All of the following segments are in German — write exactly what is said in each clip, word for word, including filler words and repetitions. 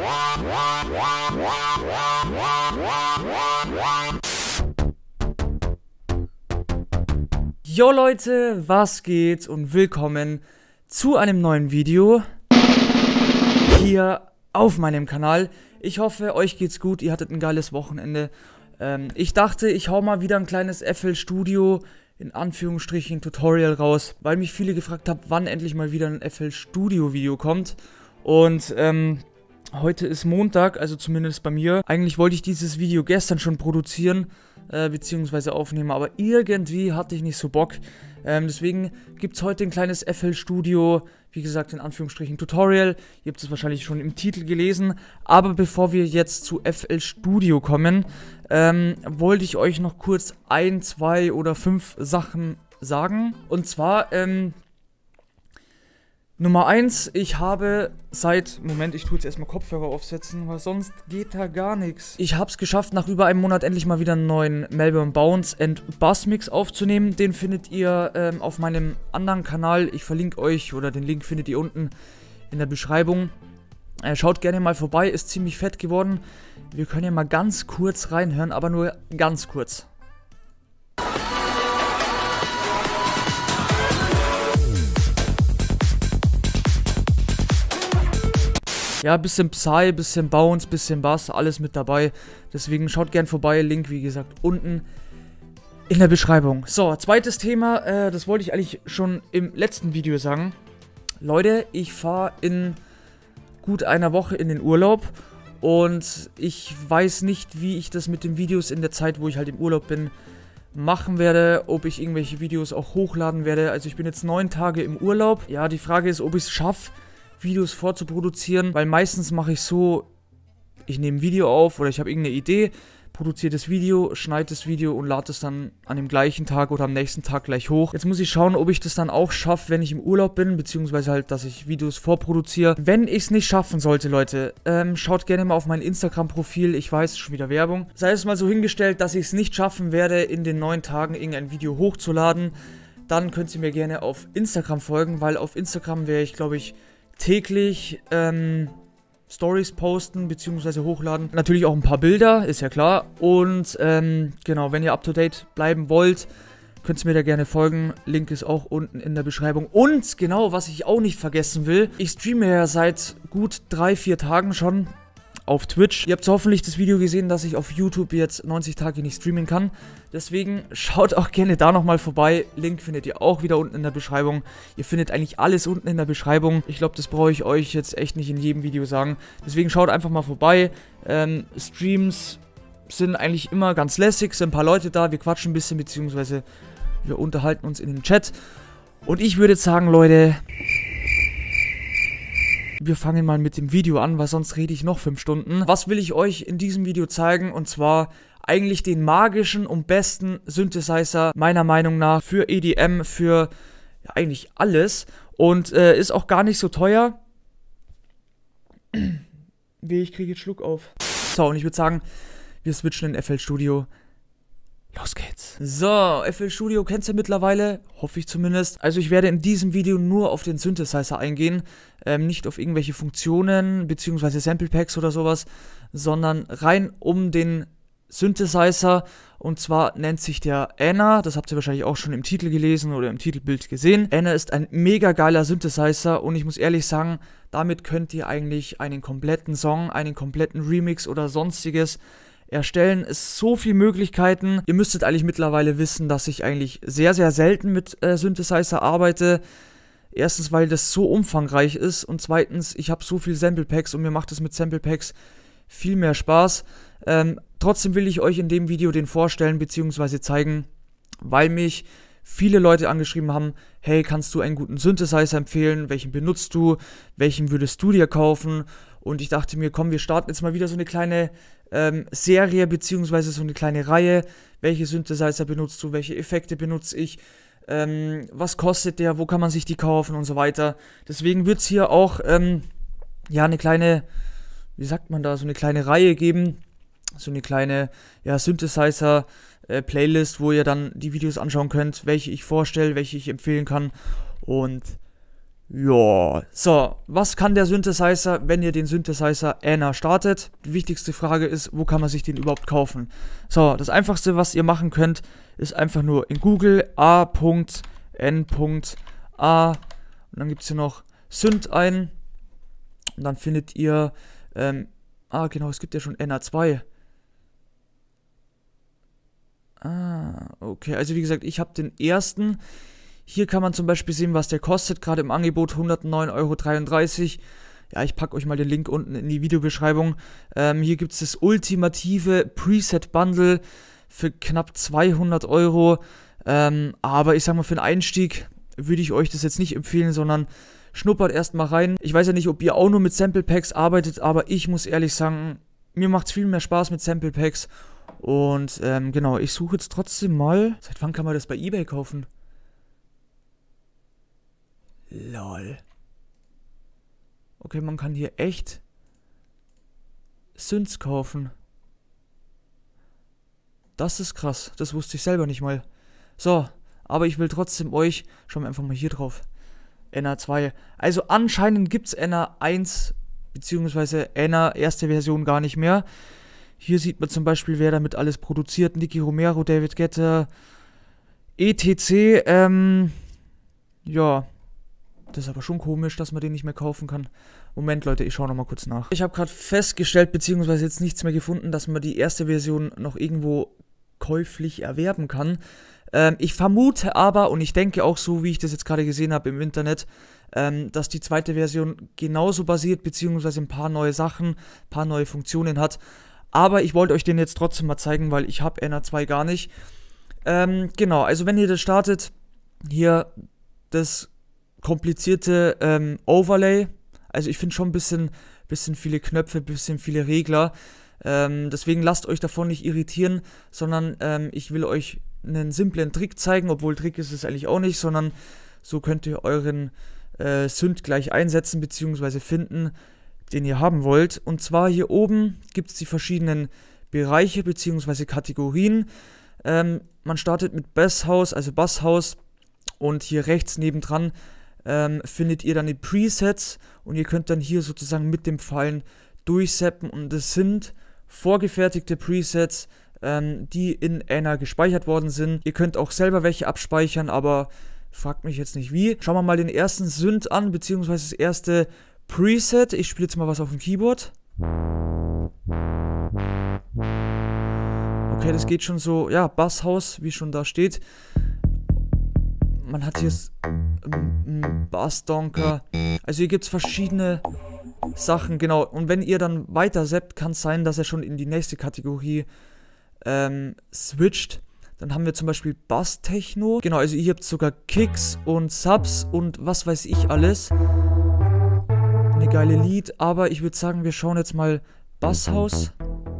Jo Leute, was geht und willkommen zu einem neuen Video hier auf meinem Kanal. Ich hoffe, euch geht's gut, ihr hattet ein geiles Wochenende. Ähm, ich dachte, ich hau mal wieder ein kleines F L Studio, in Anführungsstrichen, Tutorial raus, weil mich viele gefragt haben, wann endlich mal wieder ein F L Studio Video kommt. Und ähm, heute ist Montag, also zumindest bei mir. Eigentlich wollte ich dieses Video gestern schon produzieren, äh, beziehungsweise aufnehmen, aber irgendwie hatte ich nicht so Bock. Ähm, deswegen gibt es heute ein kleines F L Studio, wie gesagt, in Anführungsstrichen Tutorial. Ihr habt es wahrscheinlich schon im Titel gelesen. Aber bevor wir jetzt zu F L Studio kommen, ähm, wollte ich euch noch kurz ein, zwei oder fünf Sachen sagen. Und zwar, ähm, Nummer eins, ich habe seit, Moment, ich tue jetzt erstmal Kopfhörer aufsetzen, weil sonst geht da gar nichts. Ich habe es geschafft, nach über einem Monat endlich mal wieder einen neuen Melbourne Bounce and Bass Mix aufzunehmen. Den findet ihr ähm, auf meinem anderen Kanal. Ich verlinke euch, oder den Link findet ihr unten in der Beschreibung. Äh, schaut gerne mal vorbei, ist ziemlich fett geworden. Wir können ja mal ganz kurz reinhören, aber nur ganz kurz. Ja, bisschen Psy, bisschen Bounce, bisschen Bass, alles mit dabei. Deswegen schaut gern vorbei. Link, wie gesagt, unten in der Beschreibung. So, zweites Thema, äh, das wollte ich eigentlich schon im letzten Video sagen. Leute, ich fahre in gut einer Woche in den Urlaub. Und ich weiß nicht, wie ich das mit den Videos in der Zeit, wo ich halt im Urlaub bin, machen werde. Ob ich irgendwelche Videos auch hochladen werde. Also ich bin jetzt neun Tage im Urlaub. Ja, die Frage ist, ob ich es schaffe, Videos vorzuproduzieren, weil meistens mache ich so, ich nehme ein Video auf oder ich habe irgendeine Idee, produziere das Video, schneide das Video und lade es dann an dem gleichen Tag oder am nächsten Tag gleich hoch. Jetzt muss ich schauen, ob ich das dann auch schaffe, wenn ich im Urlaub bin, beziehungsweise halt, dass ich Videos vorproduziere. Wenn ich es nicht schaffen sollte, Leute, ähm, schaut gerne mal auf mein Instagram-Profil, ich weiß, schon wieder Werbung. Sei es mal so hingestellt, dass ich es nicht schaffen werde, in den neun Tagen irgendein Video hochzuladen, dann könnt ihr mir gerne auf Instagram folgen, weil auf Instagram wäre ich, glaube ich, täglich ähm, Stories posten bzw. hochladen. Natürlich auch ein paar Bilder, ist ja klar. Und ähm, genau, wenn ihr up to date bleiben wollt, könnt ihr mir da gerne folgen. Link ist auch unten in der Beschreibung. Und genau, was ich auch nicht vergessen will, ich streame ja seit gut drei, vier Tagen schon auf Twitch. Ihr habt hoffentlich das Video gesehen, dass ich auf YouTube jetzt neunzig Tage nicht streamen kann. Deswegen schaut auch gerne da nochmal vorbei. Link findet ihr auch wieder unten in der Beschreibung. Ihr findet eigentlich alles unten in der Beschreibung. Ich glaube, das brauche ich euch jetzt echt nicht in jedem Video sagen. Deswegen schaut einfach mal vorbei. Ähm, Streams sind eigentlich immer ganz lässig. Sind ein paar Leute da. Wir quatschen ein bisschen, beziehungsweise wir unterhalten uns in den Chat. Und ich würde jetzt sagen, Leute, wir fangen mal mit dem Video an, weil sonst rede ich noch fünf Stunden. Was will ich euch in diesem Video zeigen? Und zwar eigentlich den magischen und besten Synthesizer meiner Meinung nach für E D M, für ja, eigentlich alles. Und äh, ist auch gar nicht so teuer. Wie, ich kriege jetzt Schluck auf. So, und ich würde sagen, wir switchen in F L Studio. Los geht's. So, F L Studio kennt ihr mittlerweile, hoffe ich zumindest. Also ich werde in diesem Video nur auf den Synthesizer eingehen, ähm, nicht auf irgendwelche Funktionen bzw. Sample Packs oder sowas, sondern rein um den Synthesizer. Und zwar nennt sich der Anna, das habt ihr wahrscheinlich auch schon im Titel gelesen oder im Titelbild gesehen. Anna ist ein mega geiler Synthesizer und ich muss ehrlich sagen, damit könnt ihr eigentlich einen kompletten Song, einen kompletten Remix oder sonstiges erstellen. Es so viele Möglichkeiten. Ihr müsstet eigentlich mittlerweile wissen, dass ich eigentlich sehr, sehr selten mit äh, Synthesizer arbeite. Erstens, weil das so umfangreich ist und zweitens, ich habe so viel Sample Packs und mir macht es mit Sample Packs viel mehr Spaß. Ähm, trotzdem will ich euch in dem Video den vorstellen bzw. zeigen, weil mich viele Leute angeschrieben haben, hey, kannst du einen guten Synthesizer empfehlen? Welchen benutzt du? Welchen würdest du dir kaufen? Und ich dachte mir, komm, wir starten jetzt mal wieder so eine kleine ähm, Serie, beziehungsweise so eine kleine Reihe. Welche Synthesizer benutzt du? Welche Effekte benutze ich? Ähm, was kostet der? Wo kann man sich die kaufen? Und so weiter. Deswegen wird es hier auch, ähm, ja, eine kleine, wie sagt man da, so eine kleine Reihe geben. So eine kleine, ja, Synthesizer äh, Playlist, wo ihr dann die Videos anschauen könnt, welche ich vorstelle, welche ich empfehlen kann. Und Ja, so, was kann der Synthesizer, wenn ihr den Synthesizer Anna startet? Die wichtigste Frage ist, wo kann man sich den überhaupt kaufen? So, das einfachste, was ihr machen könnt, ist einfach nur in Google a n a und dann gibt es hier noch Synth ein und dann findet ihr, ähm, ah genau, es gibt ja schon Anna zwei. Ah, okay, also wie gesagt, ich habe den ersten. Hier kann man zum Beispiel sehen, was der kostet, gerade im Angebot hundertneun Euro dreiunddreißig. Ja, ich packe euch mal den Link unten in die Videobeschreibung. Ähm, hier gibt es das ultimative Preset-Bundle für knapp zweihundert Euro. Ähm, aber ich sag mal, für den Einstieg würde ich euch das jetzt nicht empfehlen, sondern schnuppert erstmal rein. Ich weiß ja nicht, ob ihr auch nur mit Sample Packs arbeitet, aber ich muss ehrlich sagen, mir macht es viel mehr Spaß mit Sample Packs. Und ähm, genau, ich suche jetzt trotzdem mal. Seit wann kann man das bei eBay kaufen? Lol. Okay, man kann hier echt Synths kaufen. Das ist krass. Das wusste ich selber nicht mal. So, aber ich will trotzdem euch... Schauen wir einfach mal hier drauf. Anna zwei. Also anscheinend gibt es Anna eins beziehungsweise Anna erste Version gar nicht mehr. Hier sieht man zum Beispiel, wer damit alles produziert. Nicky Romero, David Guetta, et cetera. Ähm, ja... Das ist aber schon komisch, dass man den nicht mehr kaufen kann. Moment, Leute, ich schaue nochmal kurz nach. Ich habe gerade festgestellt, beziehungsweise jetzt nichts mehr gefunden, dass man die erste Version noch irgendwo käuflich erwerben kann. Ähm, ich vermute aber, und ich denke auch so, wie ich das jetzt gerade gesehen habe im Internet, ähm, dass die zweite Version genauso basiert, beziehungsweise ein paar neue Sachen, ein paar neue Funktionen hat. Aber ich wollte euch den jetzt trotzdem mal zeigen, weil ich habe Anna zwei gar nicht. Ähm, genau, also wenn ihr das startet, hier das komplizierte ähm, Overlay. Also ich finde schon ein bisschen, bisschen viele Knöpfe, ein bisschen viele Regler. Ähm, deswegen lasst euch davon nicht irritieren, sondern ähm, ich will euch einen simplen Trick zeigen, obwohl Trick ist es eigentlich auch nicht, sondern so könnt ihr euren äh, Synth gleich einsetzen bzw. finden, den ihr haben wollt. Und zwar hier oben gibt es die verschiedenen Bereiche bzw. Kategorien. Ähm, man startet mit Basshouse, also Basshouse, und hier rechts nebendran Ähm, findet ihr dann die Presets und ihr könnt dann hier sozusagen mit dem Pfeilen durchseppen und es sind vorgefertigte Presets, ähm, die in Anna gespeichert worden sind. Ihr könnt auch selber welche abspeichern, aber fragt mich jetzt nicht wie. Schauen wir mal den ersten Synth an, beziehungsweise das erste Preset. Ich spiele jetzt mal was auf dem Keyboard. Okay, das geht schon so, ja, Basshouse, wie schon da steht. Man hat hier ähm, Bassdonker. Also hier gibt es verschiedene Sachen, genau. Und wenn ihr dann weiter seppt, kann es sein, dass er schon in die nächste Kategorie ähm, switcht. Dann haben wir zum Beispiel Bass-Techno. Genau, also ihr habt sogar Kicks und Subs und was weiß ich alles. Eine geile Lied, aber ich würde sagen, wir schauen jetzt mal Basshouse.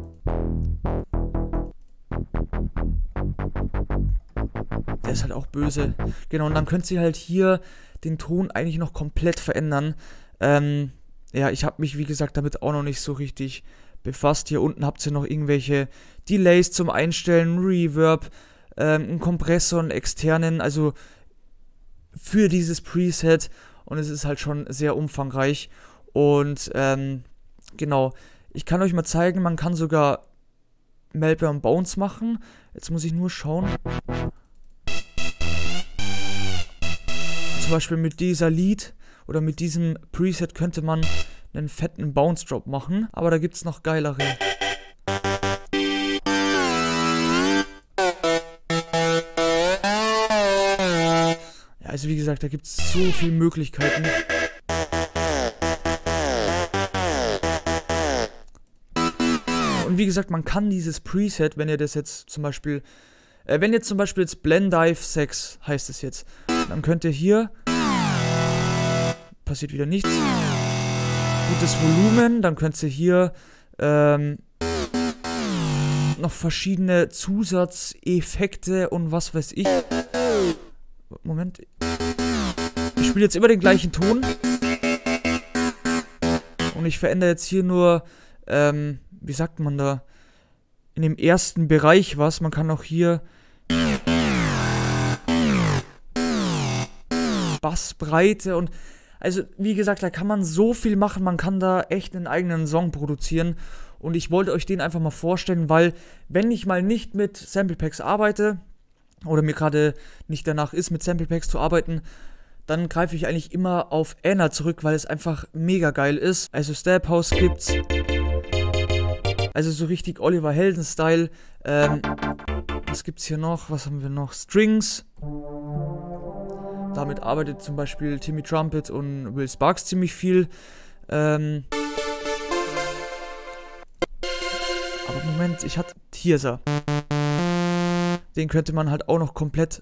Der ist halt auch böse. Genau, und dann könnt ihr halt hier den Ton eigentlich noch komplett verändern. Ähm, ja, ich habe mich, wie gesagt, damit auch noch nicht so richtig befasst. Hier unten habt ihr noch irgendwelche Delays zum Einstellen, Reverb, ähm, einen Kompressor, einen externen, also für dieses Preset. Und es ist halt schon sehr umfangreich. Und, ähm, genau, ich kann euch mal zeigen, man kann sogar Meltdown Bounce machen. Jetzt muss ich nur schauen. Zum Beispiel mit dieser Lead oder mit diesem Preset könnte man einen fetten Bounce Drop machen, aber da gibt es noch geilere. Ja, also wie gesagt, da gibt es so viele Möglichkeiten. Und wie gesagt, man kann dieses Preset, wenn ihr das jetzt zum Beispiel, äh, wenn jetzt zum Beispiel jetzt Blendive sechs heißt es jetzt, dann könnt ihr hier, passiert wieder nichts, gutes Volumen, dann könnt ihr hier ähm, noch verschiedene Zusatzeffekte und was weiß ich. Moment. Ich spiele jetzt immer den gleichen Ton. Und ich verändere jetzt hier nur, ähm, wie sagt man da, in dem ersten Bereich was. Man kann auch hier Bassbreite und Also, wie gesagt, da kann man so viel machen, man kann da echt einen eigenen Song produzieren. Und ich wollte euch den einfach mal vorstellen, weil, wenn ich mal nicht mit Sample Packs arbeite, oder mir gerade nicht danach ist, mit Sample Packs zu arbeiten, dann greife ich eigentlich immer auf Anna zurück, weil es einfach mega geil ist. Also Step House gibt's. Also so richtig Oliver Helden-Style. Ähm, was gibt's hier noch? Was haben wir noch? Strings. Damit arbeitet zum Beispiel Timmy Trumpet und Will Sparks ziemlich viel. Ähm, aber Moment, ich hatte... Hier ist er. Den könnte man halt auch noch komplett...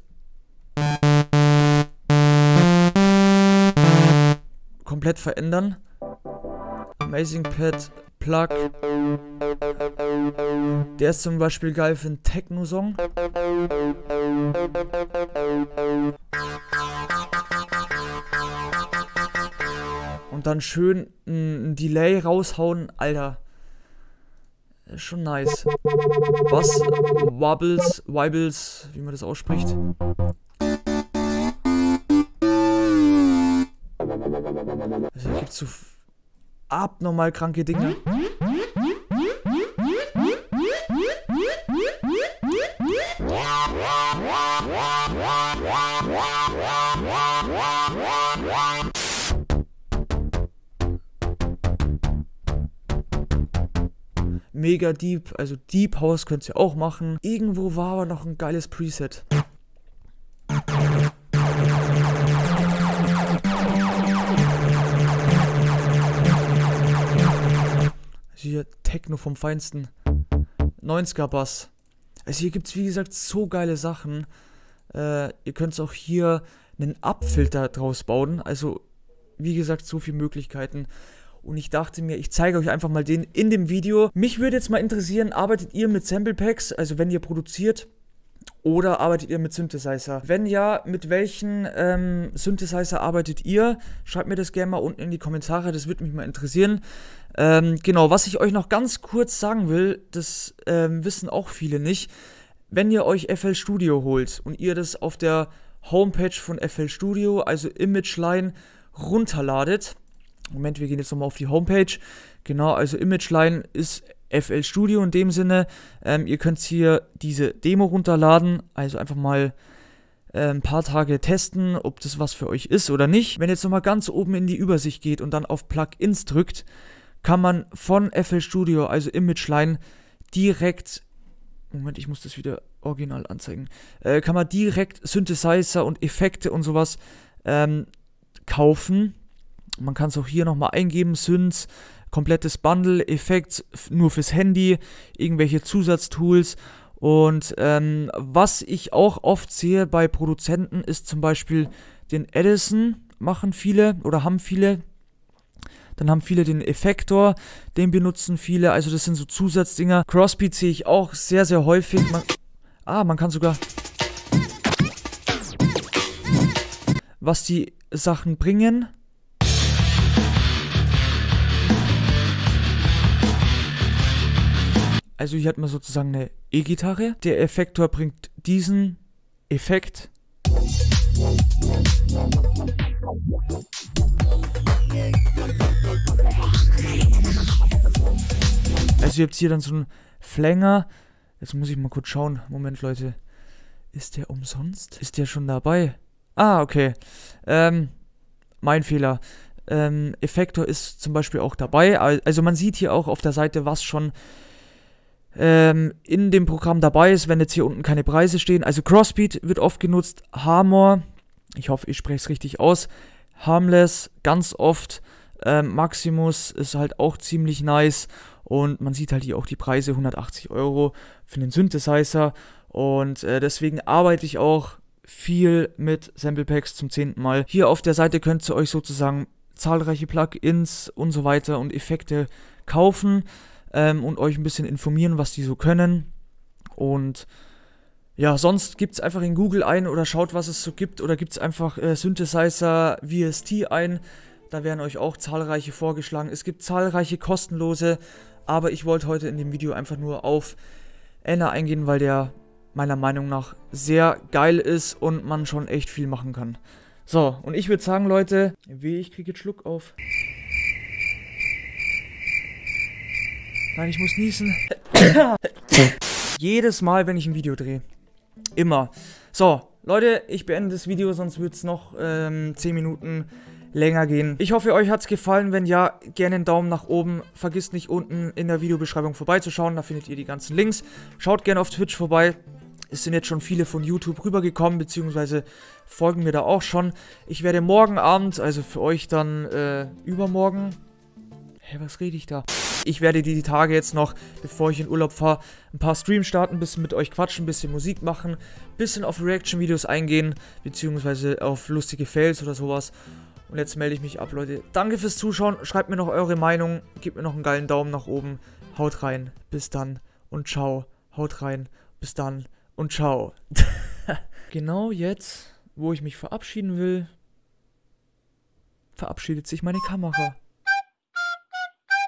komplett verändern. Amazing Pad Plug. Der ist zum Beispiel geil für einen Techno-Song. Und dann schön ein Delay raushauen. Alter. Ist schon nice. Was? Wobbles, Wibbles, wie man das ausspricht. Also hier gibt es so abnormal kranke Dinge. Mega Deep, also Deep House könnt ihr auch machen. Irgendwo war aber noch ein geiles Preset. Hier Techno vom Feinsten. neunziger Bass. Also hier gibt es wie gesagt so geile Sachen. Äh, ihr könnt auch hier einen Abfilter draus bauen. Also wie gesagt so viele Möglichkeiten. Und ich dachte mir, ich zeige euch einfach mal den in dem Video. Mich würde jetzt mal interessieren, arbeitet ihr mit Sample Packs, also wenn ihr produziert, oder arbeitet ihr mit Synthesizer? Wenn ja, mit welchen ähm, Synthesizer arbeitet ihr? Schreibt mir das gerne mal unten in die Kommentare, das würde mich mal interessieren. Ähm, genau, was ich euch noch ganz kurz sagen will, das ähm, wissen auch viele nicht. Wenn ihr euch F L Studio holt und ihr das auf der Homepage von F L Studio, also ImageLine, runterladet. Moment, wir gehen jetzt nochmal auf die Homepage. Genau, also ImageLine ist F L Studio in dem Sinne. Ähm, ihr könnt hier diese Demo runterladen, also einfach mal äh, ein paar Tage testen, ob das was für euch ist oder nicht. Wenn ihr jetzt nochmal ganz oben in die Übersicht geht und dann auf Plugins drückt, kann man von F L Studio, also ImageLine, direkt, Moment, ich muss das wieder original anzeigen, äh, kann man direkt Synthesizer und Effekte und sowas ähm, kaufen. Man kann es auch hier nochmal eingeben, Synths, komplettes Bundle, Effekte nur fürs Handy, irgendwelche Zusatztools. Und ähm, was ich auch oft sehe bei Produzenten ist zum Beispiel den Edison, machen viele oder haben viele. Dann haben viele den Effektor, den benutzen viele, also das sind so Zusatzdinger. Crossbeat sehe ich auch sehr, sehr häufig. Man, ah, man kann sogar... Was die Sachen bringen... Also hier hat man sozusagen eine E-Gitarre. Der Effektor bringt diesen Effekt. Also ihr habt hier dann so einen Flanger. Jetzt muss ich mal kurz schauen. Moment, Leute. Ist der umsonst? Ist der schon dabei? Ah, okay. Ähm, mein Fehler. Ähm, Effektor ist zum Beispiel auch dabei. Also man sieht hier auch auf der Seite, was schon ähm, in dem Programm dabei ist, wenn jetzt hier unten keine Preise stehen. Also Crossbeat wird oft genutzt, Harmor, ich hoffe, ich spreche es richtig aus, Harmless ganz oft, ähm, Maximus ist halt auch ziemlich nice und man sieht halt hier auch die Preise, hundertachtzig Euro für den Synthesizer und äh, deswegen arbeite ich auch viel mit Sample Packs zum zehnten Mal. Hier auf der Seite könnt ihr euch sozusagen zahlreiche Plugins und so weiter und Effekte kaufen. Ähm, und euch ein bisschen informieren, was die so können. Und ja, sonst gibt es einfach in Google ein oder schaut, was es so gibt. Oder gibt es einfach äh, Synthesizer V S T ein. Da werden euch auch zahlreiche vorgeschlagen. Es gibt zahlreiche kostenlose. Aber ich wollte heute in dem Video einfach nur auf Anna eingehen, weil der meiner Meinung nach sehr geil ist und man schon echt viel machen kann. So, und ich würde sagen, Leute, weh, ich kriege jetzt Schluck auf. Nein, ich muss niesen. Jedes Mal, wenn ich ein Video drehe. Immer. So, Leute, ich beende das Video, sonst wird es noch ähm, zehn Minuten länger gehen. Ich hoffe, euch hat es gefallen. Wenn ja, gerne einen Daumen nach oben. Vergisst nicht, unten in der Videobeschreibung vorbeizuschauen. Da findet ihr die ganzen Links. Schaut gerne auf Twitch vorbei. Es sind jetzt schon viele von YouTube rübergekommen, beziehungsweise folgen mir da auch schon. Ich werde morgen Abend, also für euch dann äh, übermorgen... Hä, was rede ich da? Ich werde die Tage jetzt noch, bevor ich in Urlaub fahre, ein paar Streams starten, ein bisschen mit euch quatschen, ein bisschen Musik machen, ein bisschen auf Reaction-Videos eingehen, beziehungsweise auf lustige Fails oder sowas. Und jetzt melde ich mich ab, Leute. Danke fürs Zuschauen, schreibt mir noch eure Meinung, gebt mir noch einen geilen Daumen nach oben. Haut rein, bis dann und ciao. Haut rein, bis dann und ciao. Genau jetzt, wo ich mich verabschieden will, verabschiedet sich meine Kamera.